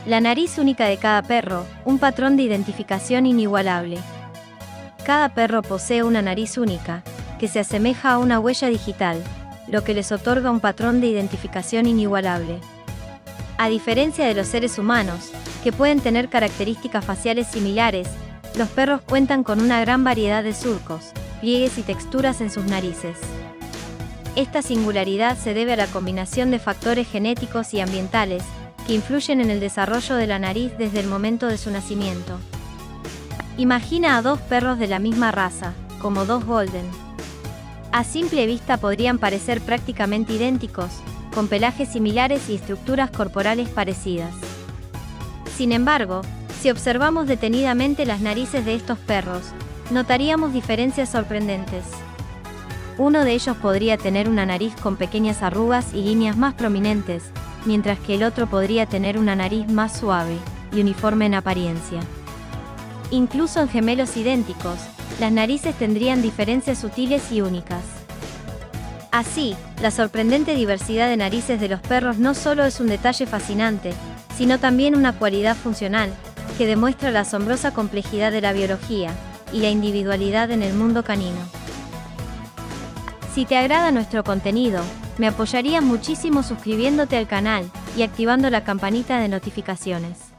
La nariz única de cada perro, un patrón de identificación inigualable. Cada perro posee una nariz única, que se asemeja a una huella digital, lo que les otorga un patrón de identificación inigualable. A diferencia de los seres humanos, que pueden tener características faciales similares, los perros cuentan con una gran variedad de surcos, pliegues y texturas en sus narices. Esta singularidad se debe a la combinación de factores genéticos y ambientales, que influyen en el desarrollo de la nariz desde el momento de su nacimiento. Imagina a dos perros de la misma raza, como dos golden. A simple vista podrían parecer prácticamente idénticos, con pelajes similares y estructuras corporales parecidas. Sin embargo, si observamos detenidamente las narices de estos perros, notaríamos diferencias sorprendentes. Uno de ellos podría tener una nariz con pequeñas arrugas y líneas más prominentes, mientras que el otro podría tener una nariz más suave y uniforme en apariencia. Incluso en gemelos idénticos, las narices tendrían diferencias sutiles y únicas. Así, la sorprendente diversidad de narices de los perros no solo es un detalle fascinante, sino también una cualidad funcional, que demuestra la asombrosa complejidad de la biología y la individualidad en el mundo canino. Si te agrada nuestro contenido, me apoyarías muchísimo suscribiéndote al canal y activando la campanita de notificaciones.